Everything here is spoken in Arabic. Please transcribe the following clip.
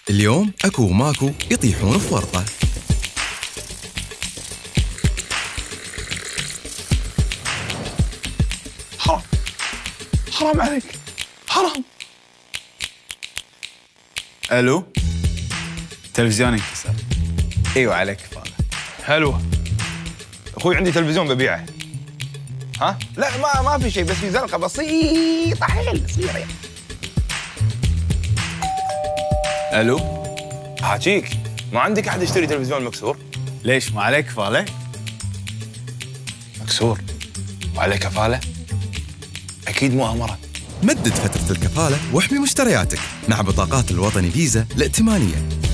اليوم أكو وماكو يطيحون في ورطة. حرام عليك، حرام. الو، تلفزيوني انكسر. ايوه عليك كفاله. حلوة اخوي، عندي تلفزيون ببيعه. ها؟ لا ما في شيء، بس في زلقه بسيطه حيل صغيره يعني. الو، حاجيك، ما عندك احد يشتري تلفزيون مكسور؟ ليش ما عليك كفاله؟ مكسور وعليه كفالة؟ أكيد مؤامرة. مدد فترة الكفالة واحمي مشترياتك مع بطاقات الوطني فيزا الائتمانية.